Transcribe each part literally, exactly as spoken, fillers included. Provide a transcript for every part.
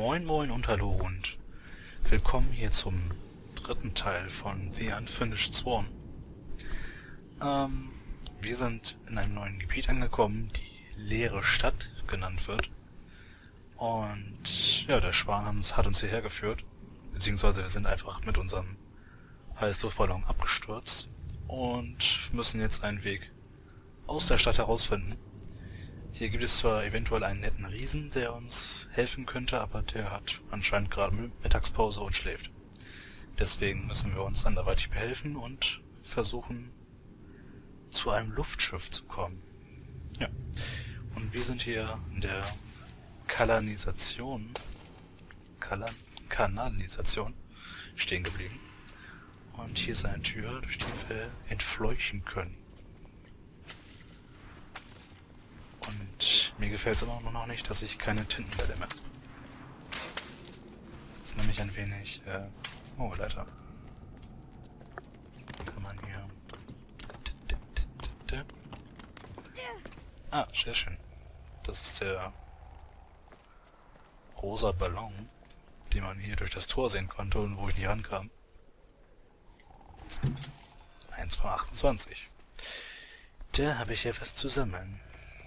Moin Moin und Hallo und willkommen hier zum dritten Teil von The Unfinished Sworn. Ähm, wir sind in einem neuen Gebiet angekommen, die leere Stadt genannt wird. Und ja, der Schwan hat uns, hat uns hierher geführt, beziehungsweise wir sind einfach mit unserem Heißluftballon abgestürzt und müssen jetzt einen Weg aus der Stadt herausfinden. Hier gibt es zwar eventuell einen netten Riesen, der uns helfen könnte, aber der hat anscheinend gerade Mittagspause und schläft. Deswegen müssen wir uns anderweitig behelfen und versuchen, zu einem Luftschiff zu kommen. Ja. Und wir sind hier in der Kalanisation, Kalan Kanalisation stehen geblieben. Und hier ist eine Tür, durch die wir entfleuchen können. Und mir gefällt es immer noch nicht, dass ich keine Tintenbälle mehr. Das ist nämlich ein wenig... Äh, oh, Leiter. Kann man hier... Ah, sehr schön. Das ist der rosa Ballon, den man hier durch das Tor sehen konnte und wo ich nicht rankam. eins von achtundzwanzig. Da habe ich ja was zu sammeln.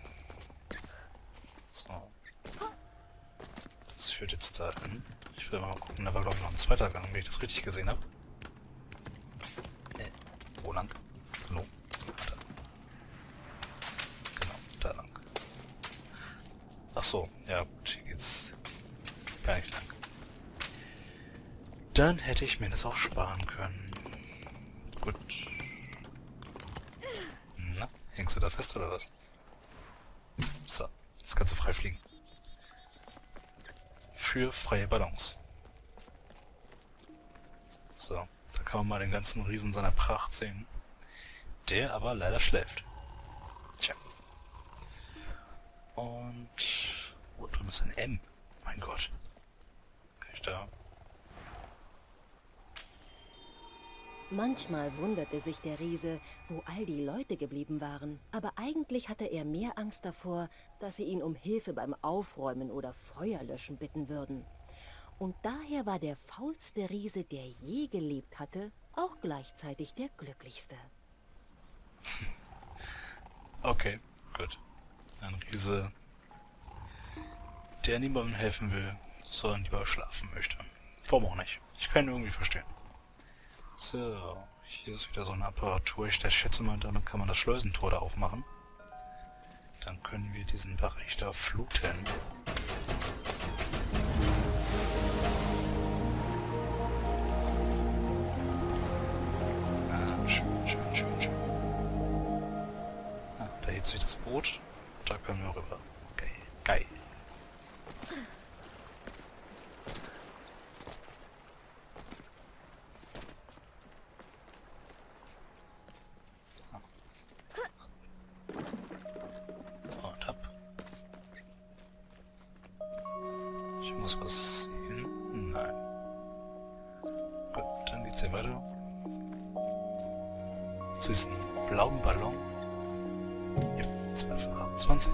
So. Das führt jetzt dahin. Ich will mal gucken, da war glaube ich noch ein zweiter Gang, wenn ich das richtig gesehen habe. Äh, wo lang? Hallo? Da. Genau, da lang. Ach so, ja gut, hier geht's gar nicht lang. Dann hätte ich mir das auch sparen können. Gut. Na, hängst du da fest oder was? So. Jetzt kannst du frei fliegen. Für freie Ballons. So, da kann man mal den ganzen Riesen seiner Pracht sehen. Der aber leider schläft. Tja. Und... wo drüben ist ein M? Mein Gott. Kann ich da... Manchmal wunderte sich der Riese, wo all die Leute geblieben waren. Aber eigentlich hatte er mehr Angst davor, dass sie ihn um Hilfe beim Aufräumen oder Feuerlöschen bitten würden. Und daher war der faulste Riese, der je gelebt hatte, auch gleichzeitig der glücklichste. Okay, gut. Ein Riese, der niemandem helfen will, sondern lieber schlafen möchte. Warum auch nicht? Ich kann ihn irgendwie verstehen. So, hier ist wieder so eine Apparatur. Ich schätze mal, damit kann man das Schleusentor da aufmachen. Dann können wir diesen Bereich da fluten. Ah, schön, schön, schön, schön. Ah, da hebt sich das Boot. Da können wir rüber. Okay, geil. Muss was sehen? Nein. Gut, dann geht's hier weiter. Zu diesem blauen Ballon. Ja, zwei von achtundzwanzig.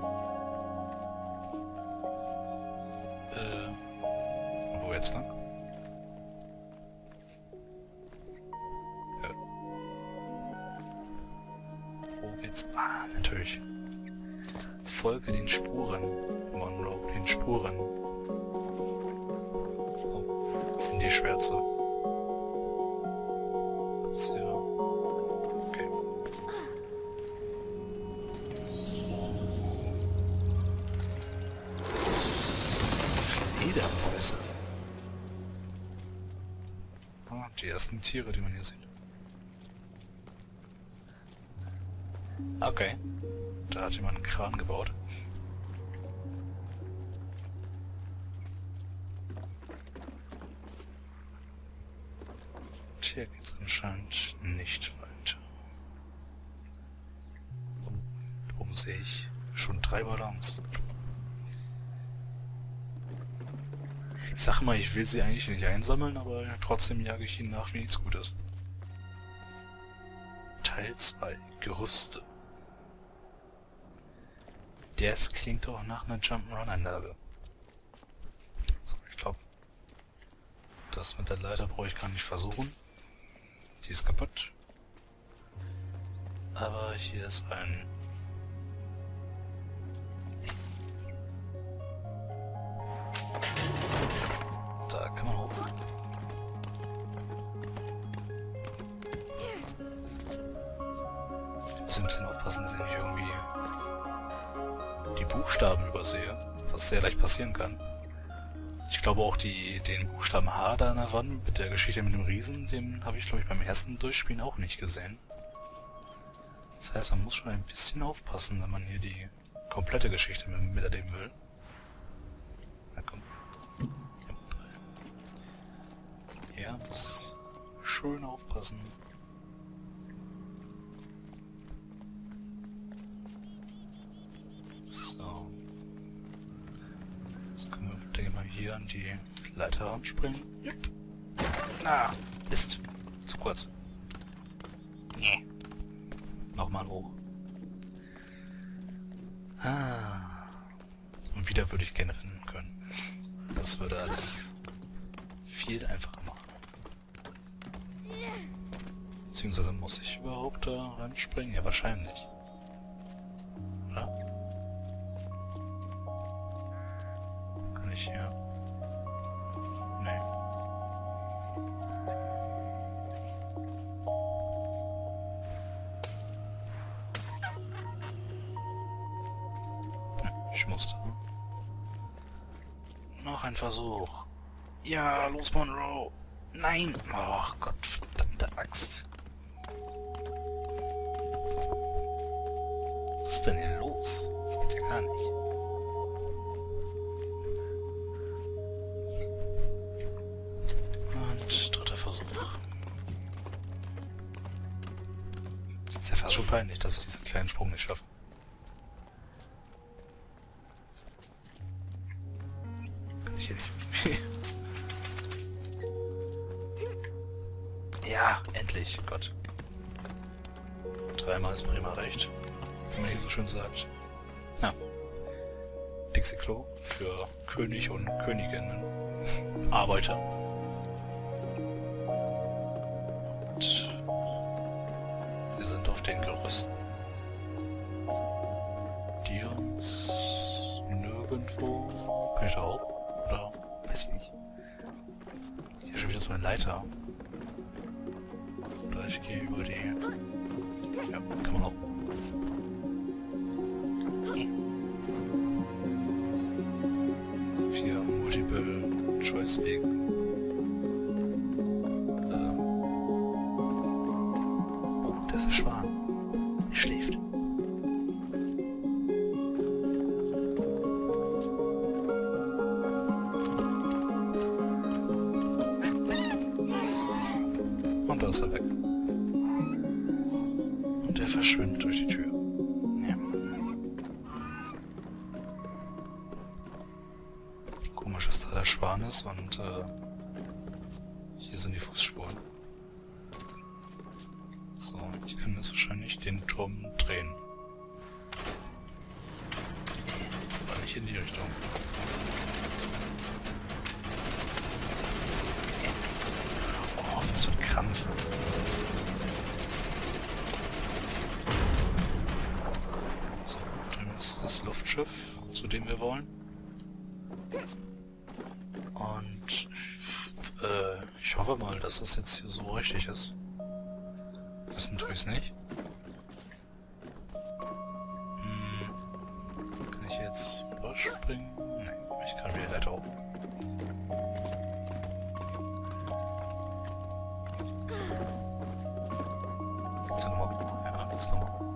Äh, wo jetzt lang? Ja. Wo geht's? Ah, natürlich. Folge den Spuren. Monroe, den Spuren. In die Schwärze. Sehr. Okay. Fledermäuse. Ah, die ersten Tiere, die man hier sieht. Okay. Da hat jemand einen Kran gebaut. Hier geht es anscheinend nicht weiter. Und da oben sehe ich schon drei Ballons. Ich sag mal, ich will sie eigentlich nicht einsammeln, aber trotzdem jage ich ihnen nach, wie nichts Gutes. Teil zwei. Gerüste. Das klingt doch nach einer Jump'n'Run-Anlage. So, Das mit der Leiter brauche ich gar nicht versuchen. Die ist kaputt. Aber hier ist ein... Da kann man hoch. Ich muss ein bisschen aufpassen, dass ich nicht irgendwie die Buchstaben übersehe, was sehr leicht passieren kann. Ich glaube auch die, den Buchstaben H da an der Wand mit der Geschichte mit dem Riesen, den habe ich glaube ich beim ersten Durchspielen auch nicht gesehen. Das heißt, man muss schon ein bisschen aufpassen, wenn man hier die komplette Geschichte mit, miterleben will. Na komm. Ja, muss schön aufpassen. So. Jetzt können wir, denke ich mal, hier an die Leiter anspringen. Yep. Ah, Mist. Zu kurz. Nee. Nochmal hoch. Ah. Und wieder würde ich gerne rennen können. Das würde alles viel einfacher machen. Beziehungsweise muss ich überhaupt da reinspringen? Ja, wahrscheinlich. Oder? Kann ich hier... Nee. Hm, ich musste. Noch ein Versuch. Ja, los Monroe. Nein! Oh Gott, verdammte Axt. Was ist denn hier los? Das geht ja gar nicht. Und dritter Versuch. Ist ja fast schon peinlich, dass ich diesen kleinen Sprung nicht schaffe. Kann ich hier nicht... Ja, endlich. Gott. Dreimal ist mir immer recht. Wie man hier so schön sagt. Ja. Dixie-Klo für König und Königinnen. Arbeiter. Und wir sind auf den Gerüsten, die uns nirgendwo... Kann ich da auch? Oder? Weiß ich nicht. Hier ist schon wieder so eine Leiter. Oder ich gehe über die... Ja, kann man auch. Vier Multiple-Choice-Wege. Ähm. Oh, da ist der Schwan. Er schläft. Und da ist er weg. Und er verschwindet durch die Tür. Ja. Komisch, dass da der Schwan ist und äh, hier sind die Fußspuren. So, ich kann jetzt wahrscheinlich den Turm drehen. Aber nicht in die Richtung. Oh, was für ein Krampf. So, drüben ist das Luftschiff, zu dem wir wollen. Und äh, ich hoffe mal, dass das jetzt hier so richtig ist. Wissen tue ich es nicht. Hm. Kann ich jetzt überspringen? Nein, ich kann wieder weiter hoch. Geht's ja nochmal hoch? Ja, geht's nochmal hoch.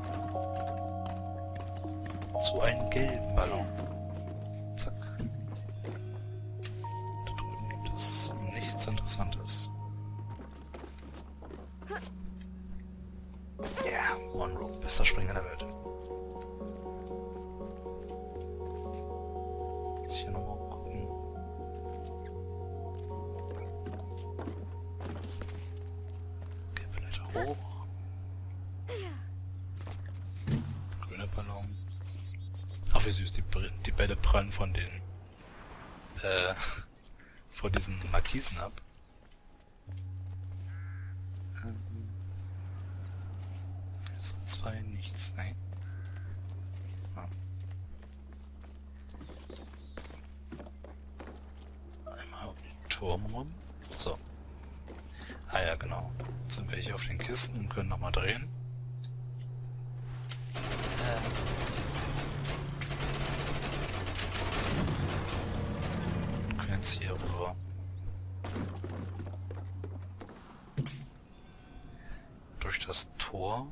Zu einem gelben Ballon. Zack. Da drüben gibt es nichts Interessantes. Ja, yeah, Monroe, bester Springer der Welt. Jetzt hier nochmal gucken. Okay, vielleicht hoch. Grüner Ballon. Ach, wie süß, die, die Bälle prallen von den, äh, von diesen Markisen ab. So zwei, nichts, nein. Ah. Einmal um den Turm rum. So. Ah ja, genau. Jetzt sind wir hier auf den Kisten und können nochmal drehen. Und können jetzt hier rüber. Durch das Tor.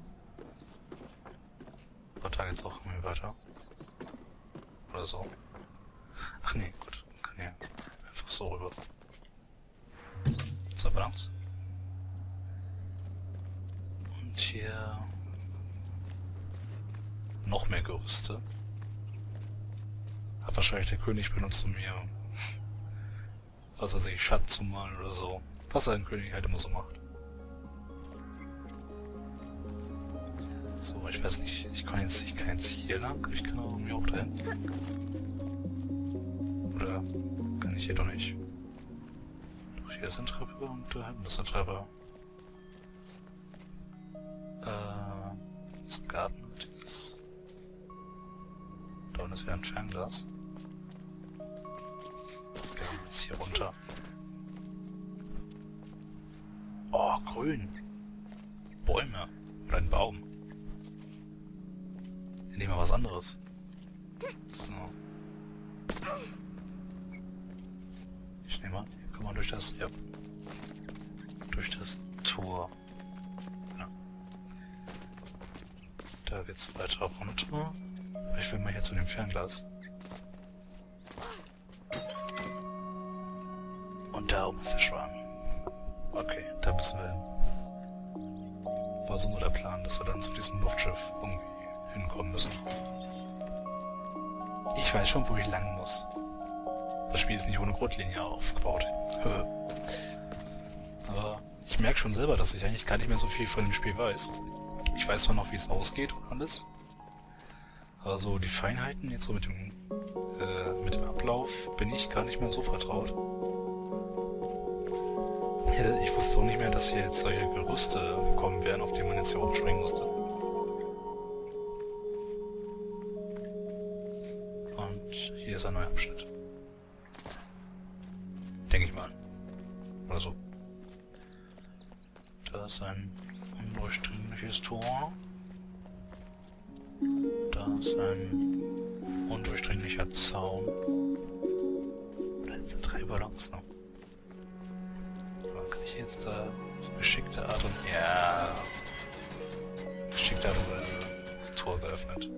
Aber da geht's auch irgendwie weiter. Oder so. Ach nee, gut. Man kann hier einfach so rüber. So, zwei Balance. Und hier noch mehr Gerüste. Hat wahrscheinlich der König benutzt, um mir was weiß ich, Schatten zu malen oder so. Was ein König halt immer so macht. So, ich weiß nicht, ich kann jetzt, ich kann jetzt hier lang, ich kann auch irgendwie auch dahin. Oder kann ich hier doch nicht? Doch, hier ist eine Treppe und da hinten ist eine Treppe. Äh, das ist ein Garten. Das da unten ist wieder ein Fernglas. Gehen wir jetzt hier runter. Oh, grün. Bäume. Oder ein Baum. Ich nehme mal was anderes. So. Ich nehme mal, hier kommen wir durch das, ja. Durch das Tor. Ja. Da geht's weiter runter. Ich will mal hier zu dem Fernglas. Und da oben ist der Schwan. Okay, da müssen wir hin. War so nur der Plan, dass wir dann zu diesem Luftschiff irgendwie hinkommen müssen. Ich weiß schon, wo ich lang muss. Das Spiel ist nicht ohne Grundlinie aufgebaut. Aber ich merke schon selber, dass ich eigentlich gar nicht mehr so viel von dem Spiel weiß. Ich weiß zwar noch, wie es ausgeht und alles. Aber so die Feinheiten jetzt so mit dem, äh, mit dem Ablauf bin ich gar nicht mehr so vertraut. Ich wusste auch nicht mehr, dass hier jetzt solche Gerüste kommen werden, auf die man jetzt hier oben springen musste. Und hier ist ein neuer Abschnitt. Denke ich mal. Oder so. Da ist ein undurchdringliches Tor. Da ist ein undurchdringlicher Zaun. Da sind drei Ballons noch. Kann ich jetzt da auf geschickte Art und... Ja... geschickte Art und Weise das Tor geöffnet.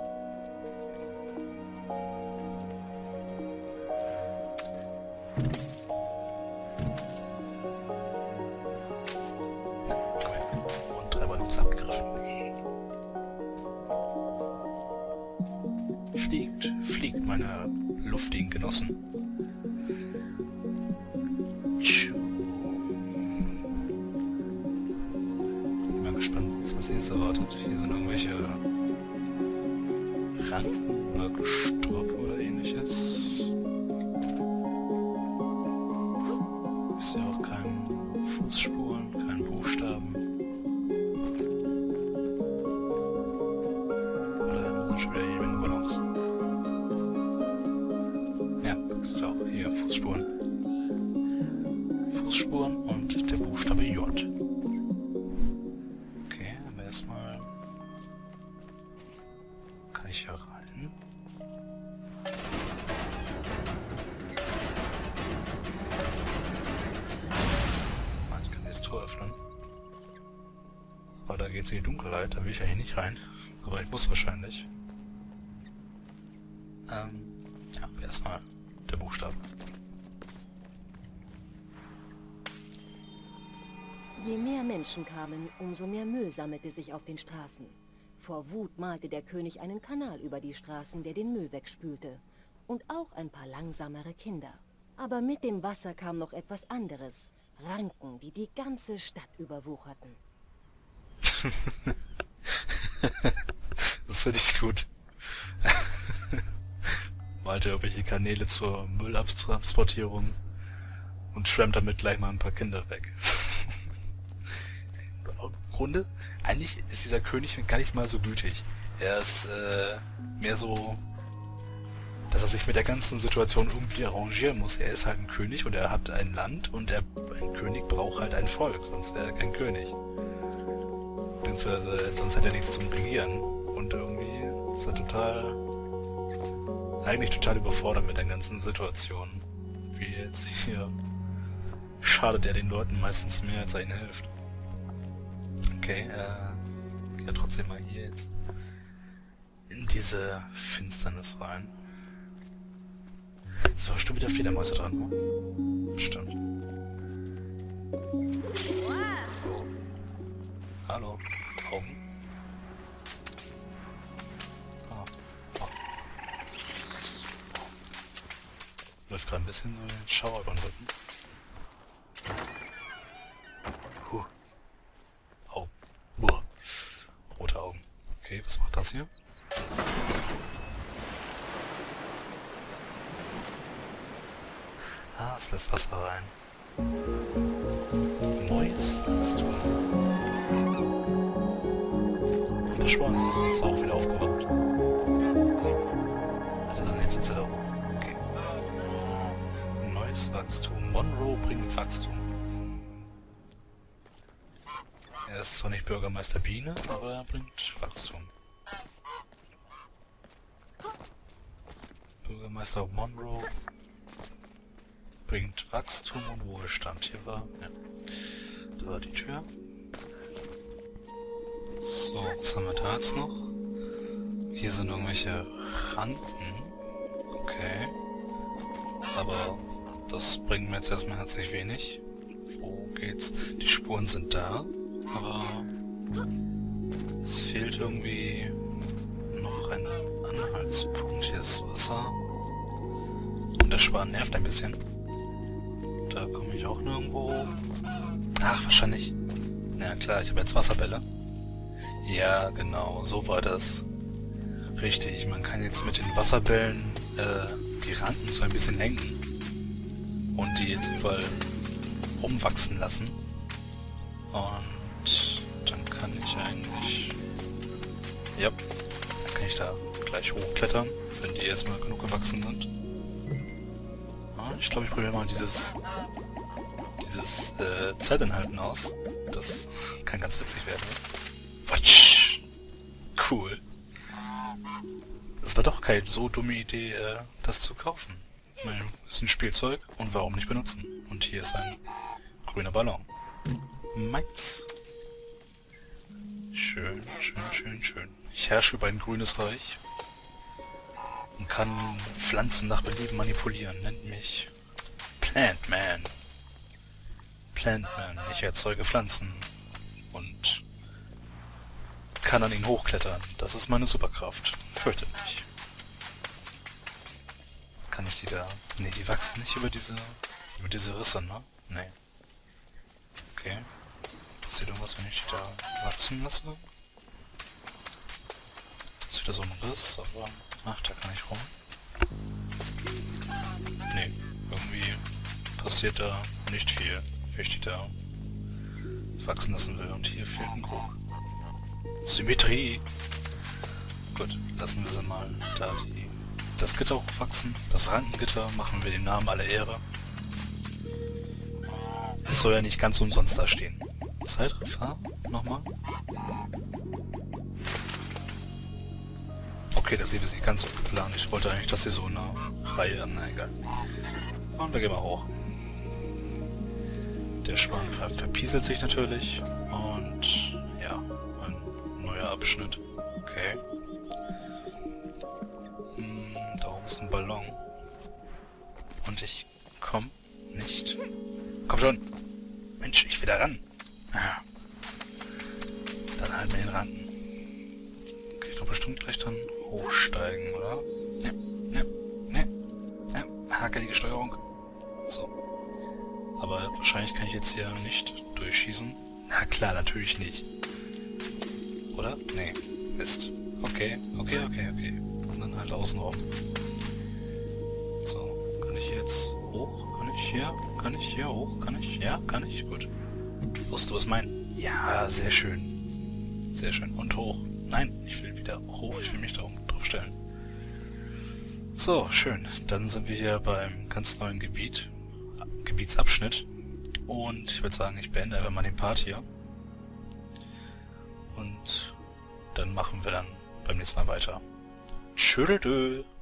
Und drei Ballons abgegriffen. Fliegt, fliegt, meine luftigen Genossen. Was jetzt erwartet. Hier sind irgendwelche Ranken oder Gestrüpp oder ähnliches. Ich sehe auch keine Fußspuren, keine Buchstaben. Oder da sind schon wieder jede Menge Ballons. Ja, auch hier Fußspuren. Fußspuren und der Buchstabe J. Erstmal kann ich hier rein. Ich kann das Tor öffnen. Aber da geht es in die Dunkelheit, da will ich eigentlich nicht rein. Aber ich muss wahrscheinlich. Ähm, ja, erstmal der Buchstabe. Je mehr Menschen kamen, umso mehr Müll sammelte sich auf den Straßen. Vor Wut malte der König einen Kanal über die Straßen, der den Müll wegspülte. Und auch ein paar langsamere Kinder. Aber mit dem Wasser kam noch etwas anderes. Ranken, die die ganze Stadt überwucherten. Das finde ich gut. Malte irgendwelche Kanäle zur Müllabtransportierung und schwemmt damit gleich mal ein paar Kinder weg. Im Grunde eigentlich ist dieser König gar nicht mal so gütig. Er ist äh, mehr so, dass er sich mit der ganzen Situation irgendwie arrangieren muss. Er ist halt ein König und er hat ein Land und er, ein König braucht halt ein Volk, sonst wäre er kein König. Beziehungsweise sonst hätte er nichts zum Regieren. Und irgendwie ist er total, eigentlich total überfordert mit der ganzen Situation. Wie jetzt hier schadet er den Leuten meistens mehr, als er ihnen hilft. Okay, äh, geh ja trotzdem mal hier jetzt in diese Finsternis rein. So, bestimmt wieder Fledermäuse dran, ne? Bestimmt. Oh. Hallo. Augen. Ah. Oh. Läuft gerade ein bisschen so den Schauer über den Rücken. Huh. Oh. Buh. Rote Augen. Okay, was macht das hier? Ah, es lässt Wasser rein. Neues Wachstum. Der Schwan ist auch wieder aufgewacht. Also dann jetzt sitzt er da oben. Okay. Neues Wachstum. Monroe bringt Wachstum. Er ist zwar nicht Bürgermeister Biene, aber er bringt Wachstum. Bürgermeister Monroe bringt Wachstum und Wohlstand. Hier war, ja, da war die Tür. So, was haben wir da jetzt noch? Hier sind irgendwelche Ranken. Okay. Aber das bringt mir jetzt erstmal herzlich wenig. Wo geht's? Die Spuren sind da, aber es fehlt irgendwie noch ein Anhaltspunkt. Hier ist Wasser. Und der Schwan nervt ein bisschen. Da komme ich auch nirgendwo. Ach, wahrscheinlich. Ja klar, ich habe jetzt Wasserbälle. Ja, genau, so war das. Richtig, man kann jetzt mit den Wasserbällen äh, die Ranken so ein bisschen lenken. Und die jetzt überall rumwachsen lassen. Und dann kann ich eigentlich... Ja, dann kann ich da gleich hochklettern, wenn die erstmal genug gewachsen sind. Ich glaube, ich probiere mal dieses dieses äh, Zeitinhalten aus. Das kann ganz witzig werden. Watsch! Cool. Es war doch keine so dumme Idee, äh, das zu kaufen. Ich meine, ist ein Spielzeug und warum nicht benutzen? Und hier ist ein grüner Ballon. Meins. Schön, schön, schön, schön. Ich herrsche über ein grünes Reich. Und kann Pflanzen nach Belieben manipulieren. Nennt mich Plantman. Plantman. Ich erzeuge Pflanzen. Und kann an ihnen hochklettern. Das ist meine Superkraft. Fürchte mich. Kann ich die da... Ne, die wachsen nicht über diese... über diese Risse, ne? Ne. Okay. Passiert irgendwas, wenn ich die da wachsen lasse? Das ist wieder so ein Riss, aber... Ach, da kann ich rum. Nee, irgendwie passiert da nicht viel, wenn ich die da wachsen lassen will. Und hier fehlt ein Krug. Symmetrie! Gut, lassen wir sie mal da die, das Gitter hochwachsen. Das Rankengitter, machen wir dem Namen alle Ehre. Es soll ja nicht ganz umsonst da stehen. Zeitraffer, nochmal. Okay, das hier ist nicht ganz so geplant. Ich wollte eigentlich, dass sie so eine Reihe... Na egal. Und da gehen wir hoch. Der Schwan ver verpieselt sich natürlich. Und ja, ein neuer Abschnitt. Okay. Hm, da oben ist ein Ballon. Und ich komm nicht. Komm schon! Mensch, ich will da ran. Ah. Dann halt mir den Ranken. Kann ich doch bestimmt gleich dann hochsteigen, oder? Ne, ne, ne, ne, hakelige Steuerung. So. Aber wahrscheinlich kann ich jetzt hier nicht durchschießen. Na klar, natürlich nicht. Oder? Nee. Mist. Okay, okay, okay, okay. Und dann halt außenrum. So, kann ich hier jetzt hoch? Kann ich hier? Kann ich hier hoch? Kann ich? Ja, kann ich? Gut. Wusstest du, was mein... Ja, sehr schön. Sehr schön. Und hoch. Nein, ich will wieder hoch. Ich will mich da oben drauf stellen. So, schön. Dann sind wir hier beim ganz neuen Gebiet. Gebietsabschnitt. Und ich würde sagen, ich beende einfach mal den Part hier. Und dann machen wir dann beim nächsten Mal weiter. Tschüss.